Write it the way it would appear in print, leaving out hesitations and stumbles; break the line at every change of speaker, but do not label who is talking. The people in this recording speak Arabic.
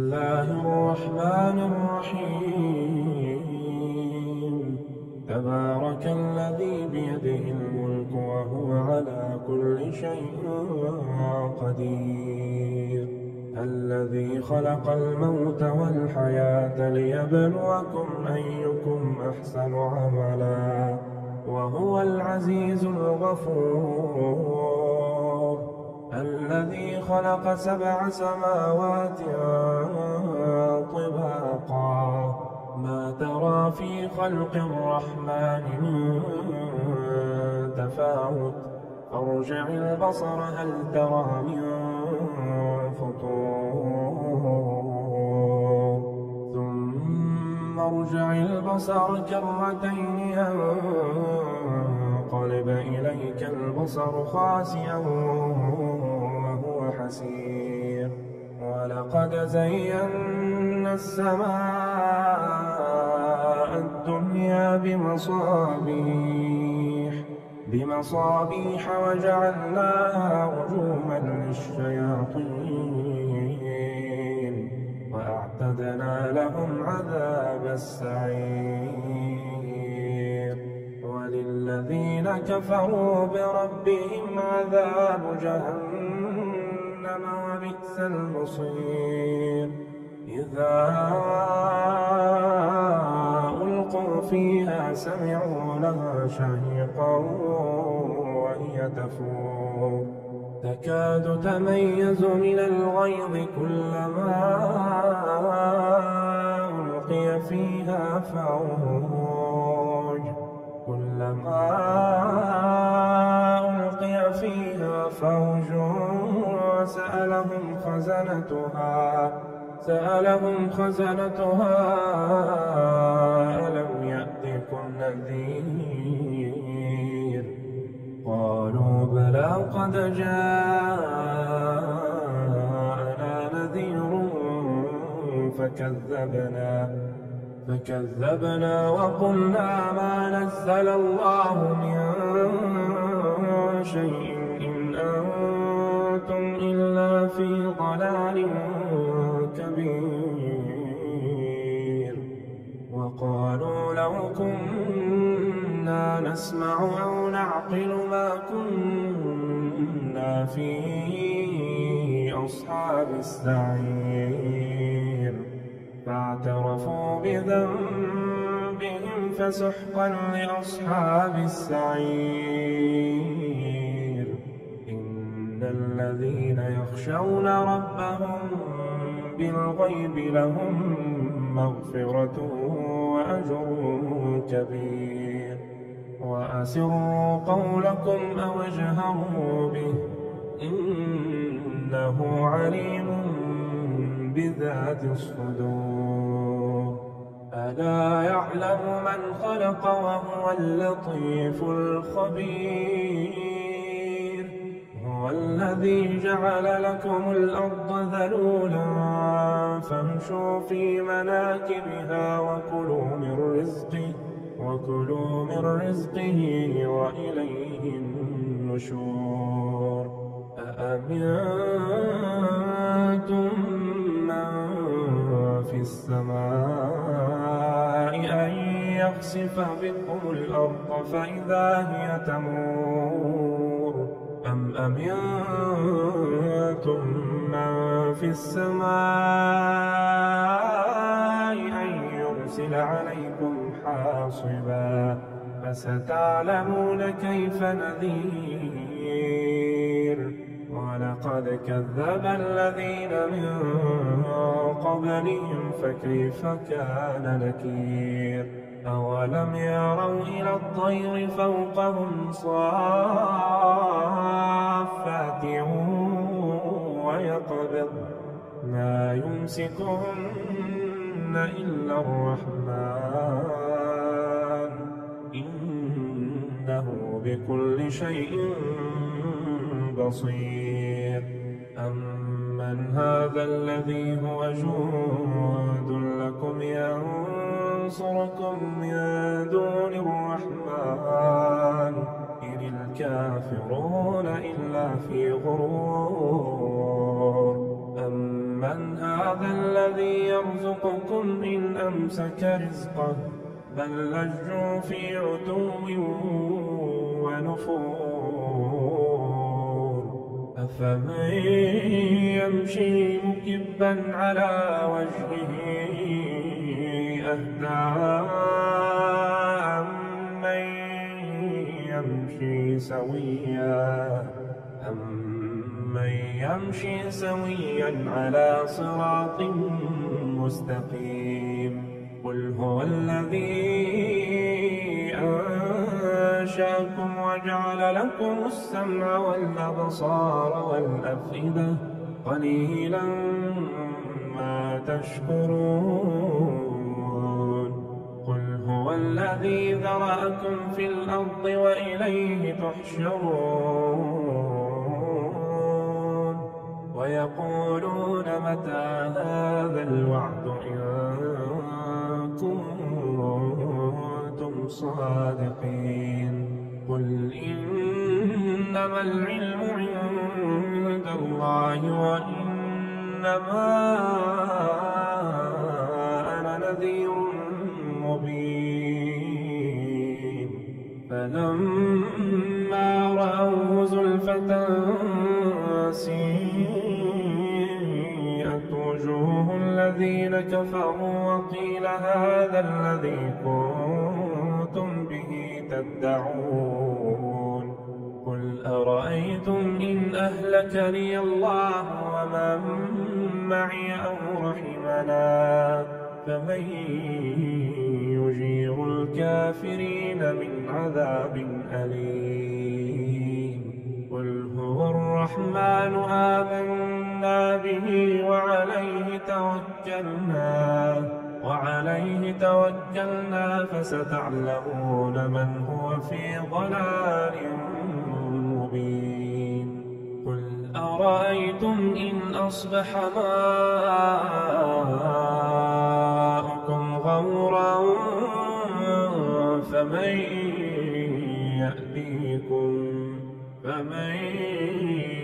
الله الرحمن الرحيم. تبارك الذي بيده الملك وهو على كل شيء قدير. الذي خلق الموت والحياة ليبلوكم أيكم أحسن عملا وهو العزيز الغفور. الذي خلق 7 سماوات طباقا ما ترى في خلق الرحمن من تفاوت فارجع البصر هل ترى من فطور ثم ارجع البصر كرتين ينقلب إليك البصر خاسئا وهو حسير. ولقد زينا السماء الدنيا بمصابيح وجعلناها رجوما للشياطين وأعتدنا لهم عذاب السعير. وللذين كفروا بربهم عذاب جهنم وبئس المصير. إذا ألقوا فيها سمعوا لها شهيقا وهي تفور تكاد تميز من الغيظ كلما ألقي فيها فوج سألهم خزنتها ألم يأتكم نذير قالوا بلى قد جاءنا نذير فكذبنا وقلنا ما نزل الله من شيء إن أنتم إلا في ضلال كبير. وقالوا لو كنا نسمع أو نعقل ما كنا في أصحاب السعير. فاعترفوا بذنبهم فسحقا لأصحاب السعير. إن الذين يخشون ربهم بالغيب لهم مغفرة وأجر كبير. وأسروا قولكم أو اجهروا به إنه عليم بذات الصدور. ألا يعلم من خلق وهو اللطيف الخبير. هو الذي جعل لكم الأرض ذلولا فامشوا في مناكبها وكلوا من رزقه وإليه النشور. أأمنتم من في السماء أن يخسف بكم الأرض فإذا هي تمور أم أمنتم من في السماء أن يرسل عليكم حاصبا فستعلمون كيف نذير. ولقد كذب الذين من قبلهم فكيف كان نكير. أولم يروا إلى الطير فوقهم صافات ويقبض ما يمسكهن إلا الرحمن إنه بكل شيء بصير. أمن هذا الذي هو جند لكم ينصركم من دون الرحمن إن الكافرون إلا في غرور. أمن من هذا الذي يرزقكم إن أمسك رزقه بل لجوا في عتو ونفور أفمن يمشي مكبا على وجهه أهدى أمن يمشي سويا على صراط مستقيم قل هو الذي أنشأكم وجعل لكم السمع والأبصار والأفئدة قليلا ما تشكرون قل هو الذي ذرأكم في الأرض وإليه تحشرون ويقولون متى هذا الوعد إن كنتم صادقين قل إنما العلم عند الله وإنما أنا نذير مبين فلما رأوه زلفة سيئت وجوه الذين كفروا وقيل هذا الذي كنتم به تدعون قل أرأيتم إن أهلكني الله ومن معي أو رحمنا فمن يجير الكافرين من عذاب أليم قل هو الرحمن آمنا به وعليه توكلنا فستعلمون من هو في ضلال مبين قل أرأيتم إن أصبح ماؤكم غورا فمن